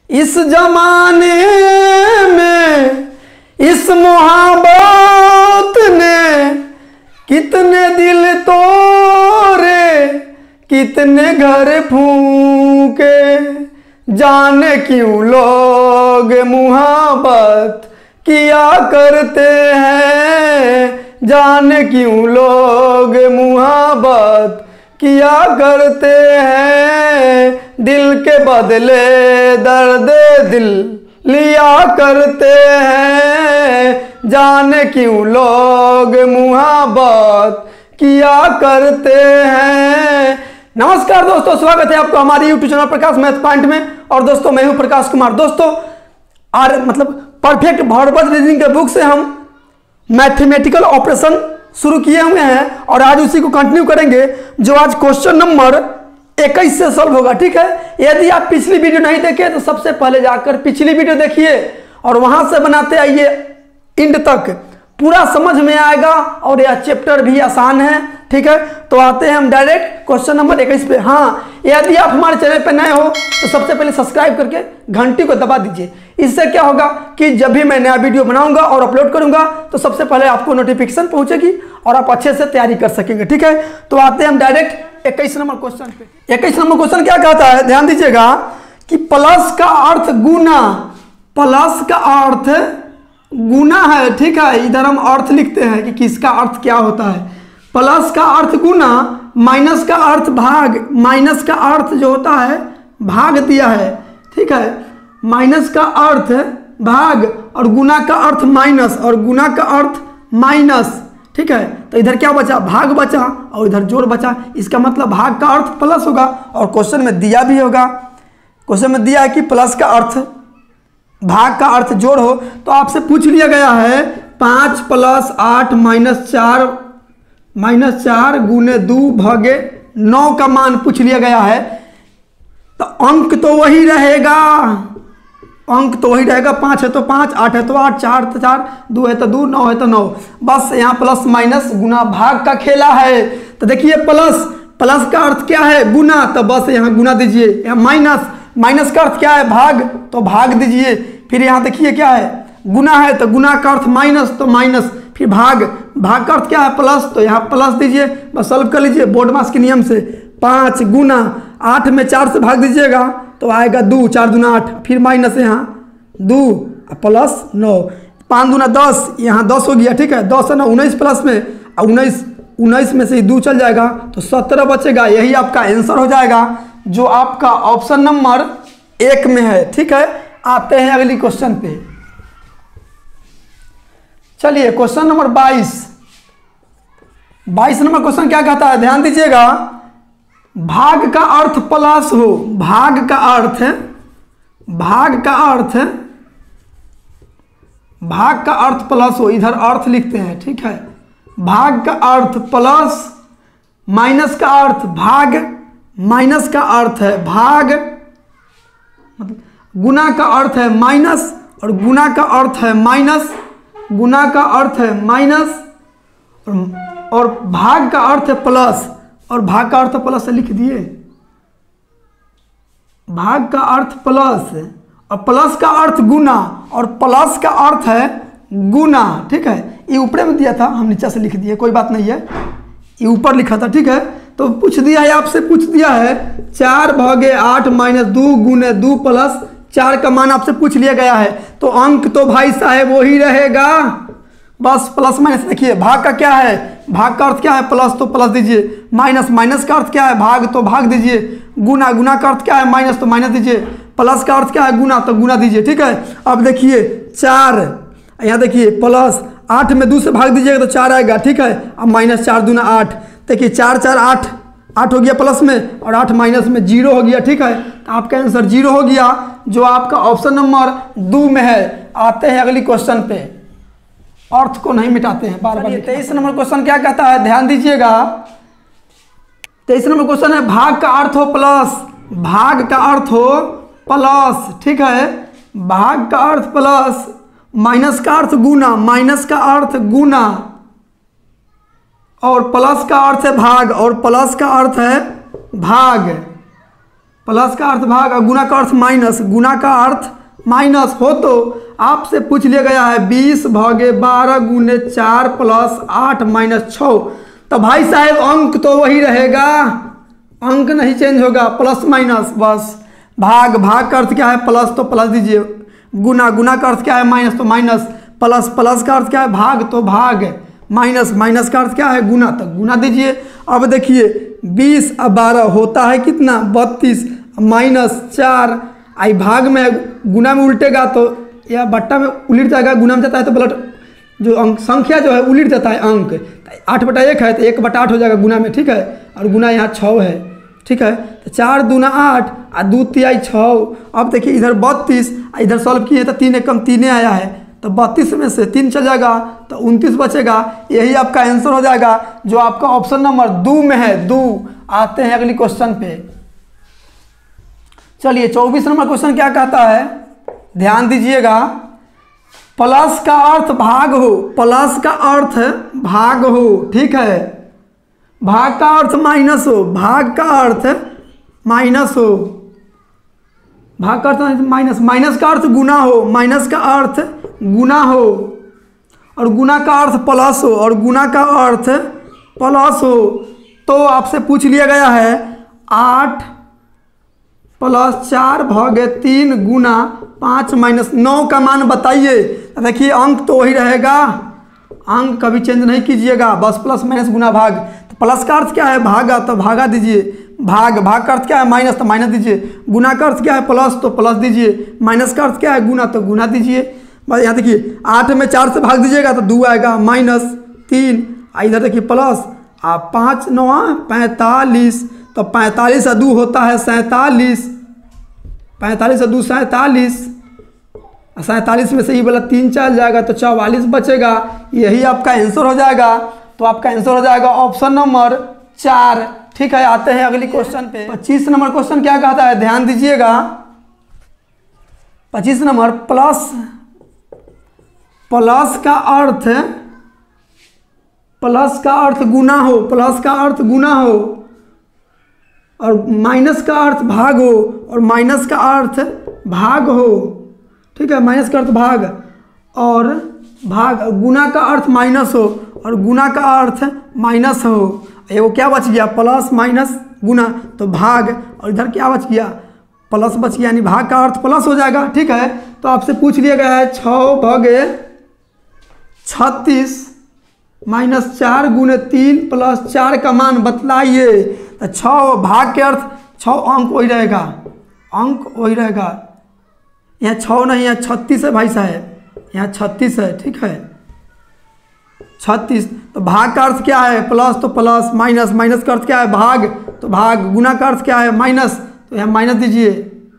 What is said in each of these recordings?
इस जमाने में इस मोहब्बत ने कितने दिल तोड़े, कितने घर फूके, जाने क्यों लोग मोहब्बत किया करते हैं, जाने क्यों लोग मोहब्बत किया करते हैं, दिल के बदले दर्द दिल लिया करते हैं, जाने क्यों लोग मोहब्बत किया करते हैं। नमस्कार दोस्तों, स्वागत है आपका हमारे YouTube channel Prakash math point में। और दोस्तों मैं हूं प्रकाश कुमार। दोस्तों परफेक्ट वर्बल रीजनिंग के बुक से हम मैथमेटिकल ऑपरेशन शुरू किए हुए हैं और आज उसी को कंटिन्यू करेंगे, जो आज क्वेश्चन नंबर 21 से सॉल्व होगा। ठीक है, यदि आप पिछली वीडियो नहीं देखे तो सबसे पहले जाकर पिछली वीडियो देखिए और वहां से बनाते आइए एंड तक, पूरा समझ में आएगा और यह चैप्टर भी आसान है। ठीक है, तो आते हैं हम डायरेक्ट क्वेश्चन नंबर 21 पे। हाँ, यदि आप हमारे चैनल पे नए हो तो सबसे पहले सब्सक्राइब करके घंटी को दबा दीजिए। इससे क्या होगा कि जब भी मैं नया वीडियो बनाऊंगा और अपलोड करूंगा तो सबसे पहले आपको नोटिफिकेशन पहुंचेगी और आप अच्छे से तैयारी कर सकेंगे। ठीक है, तो आते हैं हम डायरेक्ट 21 नंबर क्वेश्चन पे। 21 नंबर क्वेश्चन क्या कहता है, ध्यान दीजिएगा कि प्लस का अर्थ गुना, प्लस का अर्थ गुना है। ठीक है, इधर हम अर्थ लिखते हैं कि किसका अर्थ क्या होता है। प्लस का अर्थ गुना, माइनस का अर्थ भाग, माइनस का अर्थ जो होता है भाग दिया है। ठीक है, माइनस का अर्थ भाग और गुना का अर्थ माइनस और गुना का अर्थ माइनस। ठीक है, तो इधर क्या बचा, भाग बचा और इधर जोड़ बचा। इसका मतलब भाग का अर्थ प्लस होगा और क्वेश्चन में दिया भी होगा। क्वेश्चन में दिया है कि प्लस का अर्थ भाग का अर्थ जोड़ हो, तो आपसे पूछ लिया गया है 5 + 8 - 4 गुने 2 भागे 9 का मान पूछ लिया गया है। तो अंक तो वही रहेगा, अंक तो वही रहेगा। 5 है तो 5, 8 है तो 8, 4 तो 4, 2 है तो 2, 9 है तो 9। बस यहाँ प्लस माइनस गुना भाग का खेला है। तो देखिए प्लस का अर्थ क्या है, गुना, तो बस यहाँ गुना दीजिए। यहाँ माइनस का अर्थ क्या है, भाग, तो भाग दीजिए। फिर यहाँ देखिए क्या है, गुना है तो गुना का अर्थ माइनस, तो माइनस। फिर भाग का अर्थ क्या है, प्लस, तो यहाँ प्लस दीजिए। बस सॉल्व कर लीजिए बोर्ड मास के नियम से। 5 गुना 8 में 4 से भाग दीजिएगा तो आएगा 2, 4 दूना 8, फिर माइनस यहाँ 2 प्लस 9, 5 दूना 10, यहाँ 10 हो गया। ठीक है, 10 है ना 19 प्लस में, 19 में से 2 चल जाएगा तो 17 बचेगा। यही आपका आंसर हो जाएगा, जो आपका ऑप्शन नंबर 1 में है। ठीक है, आते हैं अगली क्वेश्चन पे। चलिए क्वेश्चन नंबर 22 नंबर क्वेश्चन क्या कहता है, ध्यान दीजिएगा। भाग का अर्थ प्लस हो, भाग का अर्थ प्लस हो, इधर अर्थ लिखते हैं। ठीक है, भाग का अर्थ प्लस, माइनस का अर्थ भाग, माइनस का अर्थ है भाग, मतलब गुना का अर्थ है माइनस और गुना का अर्थ है माइनस, गुना का अर्थ है माइनस और भाग का अर्थ है प्लस, और भाग का अर्थ प्लस से लिख दिए। भाग का अर्थ प्लस और प्लस का अर्थ गुना और प्लस का अर्थ है गुना। ठीक है, ये ऊपर में दिया था, हम नीचे से लिख दिए, कोई बात नहीं है, ये ऊपर लिखा था। ठीक है, तो पूछ दिया है, आपसे पूछ दिया है 4 भागे 8 - 2 गुने 2 + 4 का मान आपसे पूछ लिया गया है। तो अंक तो भाई साहब वही रहेगा, बस प्लस माइनस। देखिए भाग का क्या है, भाग का अर्थ क्या है, प्लस, तो प्लस दीजिए। माइनस का अर्थ क्या है, भाग, तो भाग दीजिए। गुना का अर्थ क्या है, माइनस, तो माइनस दीजिए। प्लस का अर्थ क्या है, गुना, तो गुना दीजिए। ठीक है, अब देखिए 4, यहाँ देखिए प्लस 8 में 2 से भाग दीजिएगा तो 4 आएगा। ठीक है, अब -4 दूना 8, देखिए 4 4 8 हो गया प्लस में और 8 माइनस में 0 हो गया। ठीक है, तो आपका आंसर 0 हो गया, जो आपका ऑप्शन नंबर 2 में है। आते हैं अगली क्वेश्चन पे, अर्थ को नहीं मिटाते हैं बार बार। 23 नंबर क्वेश्चन क्या कहता है, ध्यान दीजिएगा। 23 नंबर क्वेश्चन है, भाग का अर्थ हो प्लस, भाग का अर्थ हो प्लस। ठीक है, भाग का अर्थ प्लस, माइनस का अर्थ गुना, माइनस का अर्थ गुना और प्लस का अर्थ है भाग और प्लस का अर्थ है भाग। प्लस का अर्थ भाग और गुना का अर्थ माइनस, गुना का अर्थ माइनस हो तो आपसे पूछ लिया गया है 20 भागे 12 गुने 4 प्लस 8 माइनस 6। तो भाई साहब अंक तो वही रहेगा, अंक नहीं चेंज होगा, प्लस माइनस बस। भाग, भाग का अर्थ क्या है प्लस तो प्लस दीजिए, गुना, गुना का अर्थ क्या है माइनस तो माइनस, प्लस, प्लस का अर्थ क्या है भाग तो भाग, माइनस, माइनस का अर्थ क्या है गुना तो गुना दीजिए। अब देखिए 20 और 12 होता है कितना 32 माइनस 4, आई भाग में गुना में उल्टेगा तो या बट्टा में उलट जाएगा, गुना में जाता है तो ब्लड जो अंक संख्या जो है उलट जाता है अंक, 8/1 है तो 1/8 हो जाएगा गुना में, ठीक है, और गुना यहाँ 6 है, ठीक है। तो 4 दूना 8 और 2 तिहाई 6। अब देखिए इधर 32, इधर सॉल्व किए तो 3 एकम 3 आया है, तो 32 में से 3 चल जाएगा तो 29 बचेगा, यही आपका आंसर हो जाएगा जो आपका ऑप्शन नंबर 2 में है, 2। आते हैं अगली क्वेश्चन पे। चलिए 24 नंबर क्वेश्चन क्या कहता है, ध्यान दीजिएगा। प्लस का अर्थ भाग हो, प्लस का अर्थ भाग हो, ठीक है, भाग का अर्थ माइनस हो, भाग का अर्थ माइनस हो, भाग का अर्थ माइनस, माइनस का अर्थ गुना हो, माइनस का अर्थ गुना हो, और गुना का अर्थ प्लस हो, और गुना का अर्थ प्लस हो। तो आपसे पूछ लिया गया है 8 प्लस 4 भागे 3 गुना 5 माइनस 9 का मान बताइए। देखिए अंक तो वही रहेगा, अंक कभी चेंज नहीं कीजिएगा, बस प्लस माइनस गुना भाग। तो प्लस का अर्थ क्या है भागा तो भागा दीजिए, भाग, भाग का अर्थ क्या है माइनस तो माइनस दीजिए, गुना का अर्थ क्या है प्लस तो प्लस दीजिए, माइनस का अर्थ क्या है गुना तो गुना दीजिए। बस यहाँ देखिए 8 में 4 से भाग दीजिएगा तो 2 आएगा, माइनस 3, इधर देखिए प्लस, 5 9 45, तो 45 से 2 होता है 47, 45 से 2 47, 47 में से ही वाला 3 चल जाएगा तो 44 बचेगा, यही आपका आंसर हो जाएगा। तो आपका आंसर हो जाएगा ऑप्शन नंबर 4, ठीक है। आते हैं अगली क्वेश्चन पे। 25 नंबर क्वेश्चन क्या कहता है, ध्यान दीजिएगा। 25 नंबर प्लस, प्लस का अर्थ, प्लस का अर्थ गुना हो, प्लस का अर्थ गुना हो, और माइनस का अर्थ भाग हो, और माइनस का अर्थ भाग हो, ठीक है, माइनस का अर्थ भाग, और भाग, गुना का अर्थ माइनस हो, और गुना का अर्थ माइनस हो। ये वो क्या बच गया प्लस माइनस गुना तो भाग, और इधर क्या बच गया प्लस बच गया, यानी भाग का अर्थ प्लस हो जाएगा, ठीक है। तो आपसे पूछ लिया गया है 6 भागे 36 माइनस 4 गुने 3 प्लस 4 का मान बतलाइए। तो 6 भाग के अर्थ 6 अंक वही रहेगा, अंक वही रहेगा, यहाँ 6 नहीं है 36 है भाई साहब, यहाँ 36 है, ठीक है 36। तो भाग का अर्थ क्या है प्लस तो प्लस, माइनस, माइनस का अर्थ क्या है भाग तो भाग, गुना का अर्थ क्या है माइनस, तो यहाँ माइनस दीजिए,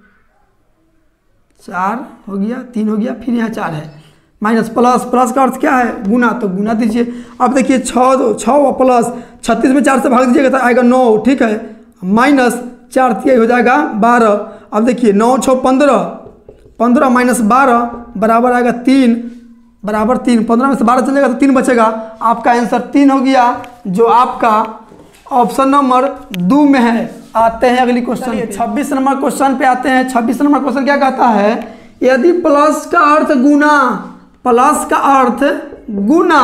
4 हो गया, 3 हो गया, फिर यहाँ 4 है, माइनस, प्लस, प्लस का अर्थ क्या है गुना तो गुना दीजिए। अब देखिए 6 प्लस 36 में 4 से भाग दीजिएगा तो आएगा 9, ठीक है, माइनस 4 तिहाई हो जाएगा 12। अब देखिए 9 6 15, 15 माइनस 12 बराबर आएगा 3, बराबर 3, 15 में से 12 चलेगा तो 3 बचेगा, आपका आंसर 3 हो गया, जो आपका ऑप्शन नंबर 2 में है। आते हैं अगली क्वेश्चन पे। 26 नंबर क्वेश्चन पे आते हैं। 26 नंबर क्वेश्चन क्या कहता है, यदि प्लस का अर्थ गुना, प्लस का अर्थ गुना,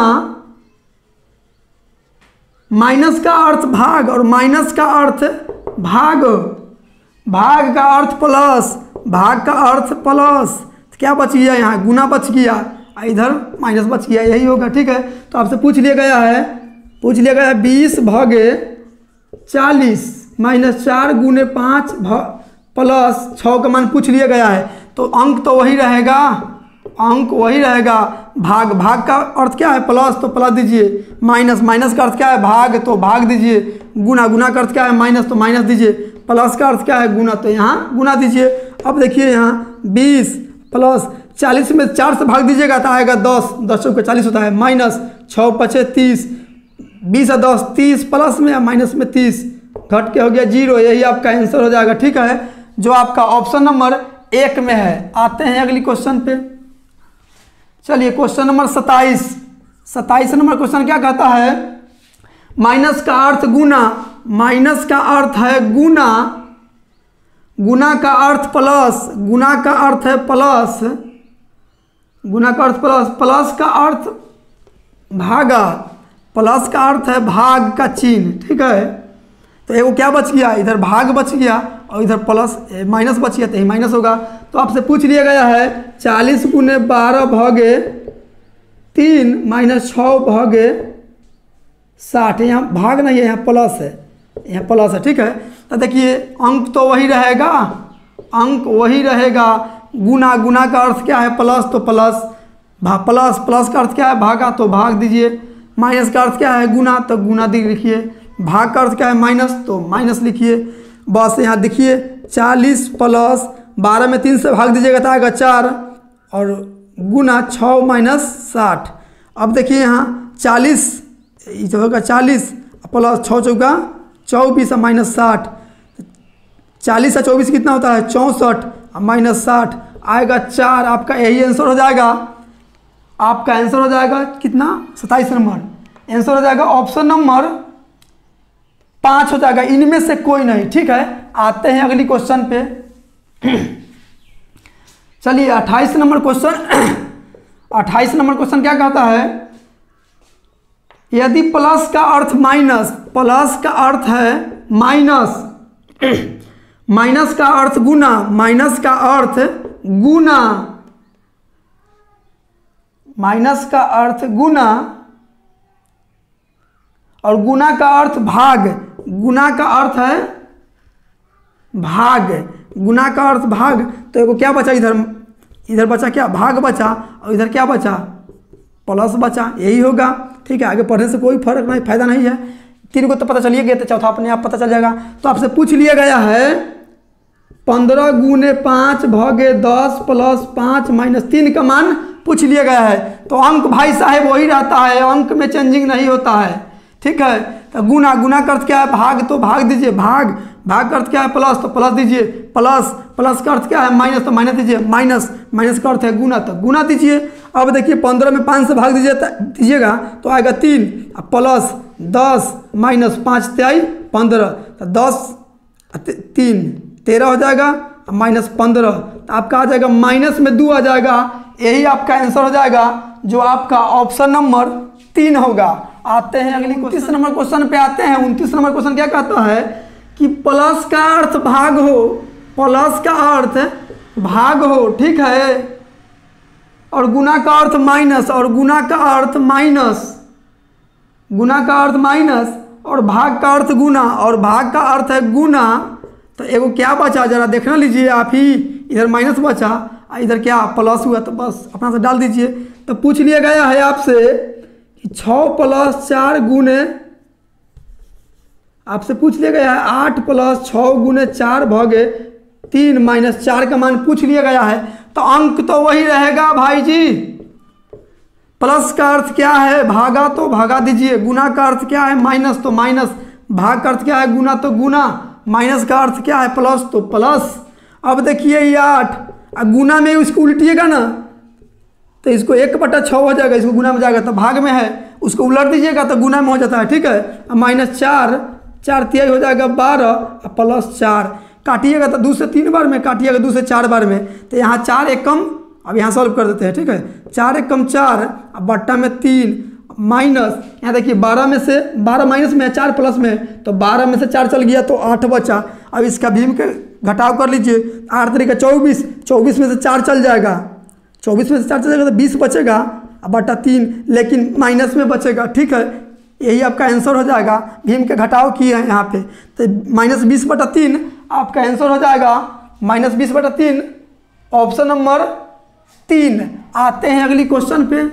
माइनस का अर्थ भाग, और माइनस का अर्थ भाग, भाग का अर्थ प्लस, भाग का अर्थ प्लस, तो क्या बच गया यहाँ गुना बच गया, इधर माइनस बच गया, यही होगा, ठीक है। तो आपसे पूछ लिया गया है 20 भागे 40 माइनस 4 गुने 5 प्लस 6 का मान पूछ लिया गया है। तो अंक तो वही रहेगा, अंक वही रहेगा, भाग, भाग का अर्थ क्या है प्लस तो प्लस दीजिए, माइनस, माइनस का अर्थ क्या है भाग तो भाग दीजिए, गुना, गुना का अर्थ क्या है माइनस तो माइनस दीजिए, प्लस का अर्थ क्या है गुना तो यहाँ गुना दीजिए। अब देखिए यहाँ 20 प्लस 40 में 4 से भाग दीजिएगा तो आएगा 10, 10 चौके 40 होता है, माइनस 6 5 30, 20 और 10 30, प्लस में या माइनस में 30, घट के हो गया 0, यही आपका आंसर हो जाएगा, ठीक है, जो आपका ऑप्शन नंबर 1 में है। आते हैं अगली क्वेश्चन पे। चलिए क्वेश्चन नंबर 27 नंबर क्वेश्चन क्या कहता है, माइनस का अर्थ गुना, माइनस का अर्थ है गुना, गुना का अर्थ प्लस, गुना का अर्थ है प्लस, गुना का अर्थ प्लस, प्लस का अर्थ भागा, प्लस का अर्थ है भाग का चिन्ह, ठीक है। तो एगो क्या बच गया, इधर भाग बच गया और इधर प्लस माइनस बच गया, तो यही माइनस होगा। तो आपसे पूछ लिया गया है 40 गुने 12 भागे 3 माइनस 6 भागे 60, यहाँ भाग नहीं है, यहाँ प्लस है, यहाँ प्लस है, ठीक है। तो देखिए अंक तो वही रहेगा, अंक वही रहेगा, गुना, गुना का अर्थ क्या है प्लस, तो प्लस, प्लस, प्लस का अर्थ क्या है भागा, तो भाग दीजिए, माइनस का अर्थ क्या है गुना, तो गुना लिखिए, भाग का अर्थ क्या है माइनस, तो माइनस लिखिए। बस यहाँ देखिए 40 प्लस 12 में 3 से भाग दीजिएगा तो आएगा 4 और गुना 6 माइनस 60। अब देखिए यहाँ 40 जो होगा 40 प्लस 6 चौका 24 और माइनस 60, 40 और 24 कितना होता है 64 और माइनस 60 आएगा 4। आपका यही आंसर हो जाएगा, आपका आंसर हो जाएगा कितना 27 नंबर, आंसर हो जाएगा ऑप्शन नंबर 5 हो जाएगा, इनमें से कोई नहीं, ठीक है। आते हैं अगली क्वेश्चन पे। चलिए 28 नंबर क्वेश्चन, 28 नंबर क्वेश्चन क्या कहता है, यदि प्लस का अर्थ माइनस, प्लस का अर्थ है माइनस, माइनस का अर्थ गुना, माइनस का अर्थ गुना, माइनस का अर्थ गुना और गुना का अर्थ भाग, गुना का अर्थ है भाग, गुना का अर्थ भाग, तो एगो क्या बचा इधर, इधर बचा क्या भाग बचा और इधर क्या बचा प्लस बचा, यही होगा, ठीक है। आगे पढ़ने से कोई फर्क नहीं, फायदा नहीं है, 3 को तो पता चलिए गया, तो चौथा अपने आप पता चल जाएगा। तो आपसे पूछ लिया गया है 15 गुने 5 भागे 10 प्लस 5 माइनस 3 का मान पूछ लिया गया है। तो अंक भाई साहब वही रहता है, अंक में चेंजिंग नहीं होता है, ठीक है। तो गुना, गुना का अर्थ क्या है भाग, तो भाग दीजिए, भाग, भाग का अर्थ क्या है प्लस, तो प्लस दीजिए, प्लस, प्लस का अर्थ क्या है माइनस, तो माइनस दीजिए, माइनस, माइनस का अर्थ है गुना, तो गुना दीजिए। अब देखिए 15 में 5 से भाग दीजिएगा तो आएगा 3 प्लस 10 माइनस 5 तेई 15, तो 10 3 13 हो जाएगा, माइनस 15, तो आपका आ जाएगा माइनस में 2 आ जाएगा, यही आपका आंसर हो जाएगा जो आपका ऑप्शन नंबर 3 होगा। आते हैं अगली 29 नंबर क्वेश्चन पे आते हैं। 29 नंबर क्वेश्चन क्या कहता है कि प्लस का अर्थ भाग हो, प्लस का अर्थ भाग हो, ठीक है, और गुना का अर्थ माइनस, और गुना का अर्थ माइनस, गुना का अर्थ माइनस और भाग का अर्थ गुना, और भाग का अर्थ है गुना। तो एगो क्या बचा जरा देखना लीजिए आप ही, इधर माइनस बचा, इधर क्या प्लस हुआ, तो बस अपना से डाल दीजिए। तो पूछ लिया गया है आपसे कि 6 प्लस 4 गुने, आपसे पूछ लिया गया है 8 प्लस 6 गुने 4 भागे 3 माइनस 4 का मान पूछ लिया गया है। तो अंक तो वही रहेगा भाई जी, प्लस का अर्थ क्या है भागा, तो भागा दीजिए, गुना का अर्थ क्या है माइनस, तो माइनस, भाग का अर्थ क्या है गुना, तो गुना, माइनस का अर्थ क्या है प्लस, तो प्लस। अब देखिए ये 8 गुना में इसको उल्टिएगा ना तो इसको 1/6 हो जाएगा, इसको गुना में जाएगा तो भाग में है, उसको उलट दीजिएगा तो गुना में हो जाता है, ठीक है। माइनस 4 4 तिहाई हो जाएगा 12 प्लस 4, काटिएगा तो 2 से 3 बार में, काटिएगा 2 से 4 बार में, तो यहाँ 4 एक कम, अब यहाँ सॉल्व कर देते हैं, ठीक है। 4 एक कम 4 अब बट्टा में 3 माइनस, यहाँ देखिए 12 में से 12 माइनस में है 4 प्लस में, तो 12 में से 4 चल गया तो 8 बचा। अब इसका भीम के घटाव कर लीजिए, 8 तरीका 24, 24 में से 4 चल जाएगा, 24 में से 4 चल जाएगा तो 20 बचेगा बट्टा 3, लेकिन माइनस में बचेगा, ठीक है। यही आपका आंसर हो जाएगा, भीम के घटाव किए हैं यहाँ पे, तो माइनस 20/3 आपका आंसर हो जाएगा, माइनस 20/3 ऑप्शन नंबर 3। आते हैं अगली क्वेश्चन पे।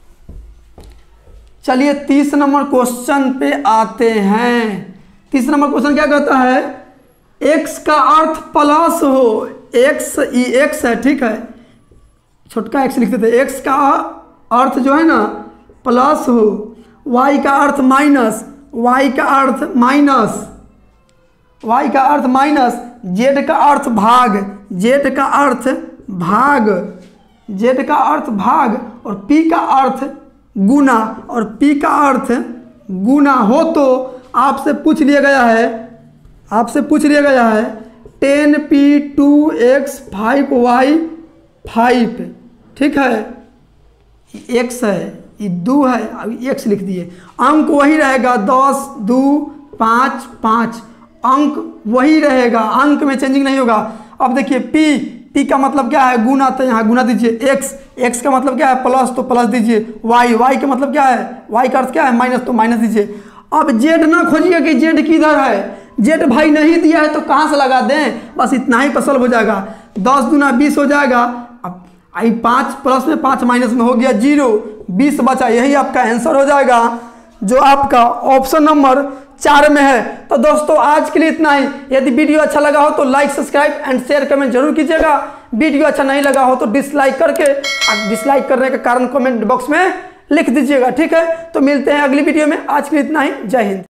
चलिए 30 नंबर क्वेश्चन पे आते हैं। 30 नंबर क्वेश्चन क्या कहता है, x का अर्थ प्लस हो, x है, ठीक है, छोटका x लिखते थे, x का अर्थ जो है ना प्लस हो, y का अर्थ माइनस, y का अर्थ माइनस, y का अर्थ माइनस, z का अर्थ भाग, z का अर्थ भाग, z का अर्थ भाग और p का अर्थ गुना, और p का अर्थ गुना हो तो आपसे पूछ लिया गया है, आपसे पूछ लिया गया है 10p2x 5y 5, ठीक है, x है, ये 2 है, अब x लिख दिए। अंक वही रहेगा 10 2 5 5, अंक वही रहेगा, अंक में चेंजिंग नहीं होगा। अब देखिए p का मतलब क्या है, गुना, तो यहाँ गुना दीजिए। x का मतलब क्या है, प्लस, तो प्लस दीजिए। y का मतलब क्या है, y का अर्थ क्या है, माइनस, तो माइनस दीजिए। अब z ना खोजिए कि z किधर है, z भाई नहीं दिया है तो कहाँ से लगा दें, बस इतना ही पसल हो जाएगा। 10 दूना 20 हो जाएगा। अब आई 5 प्लस में 5 माइनस में हो गया 0, 20 बचा, यही आपका आंसर हो जाएगा जो आपका ऑप्शन नंबर 4 में है। तो दोस्तों आज के लिए इतना ही। यदि वीडियो अच्छा लगा हो तो like, subscribe and share, comment जरूर कीजिएगा। वीडियो अच्छा नहीं लगा हो तो डिसलाइक करके, डिसलाइक करने का कारण कमेंट बॉक्स में लिख दीजिएगा, ठीक है। तो मिलते हैं अगली वीडियो में, आज के लिए इतना ही। जय हिंद।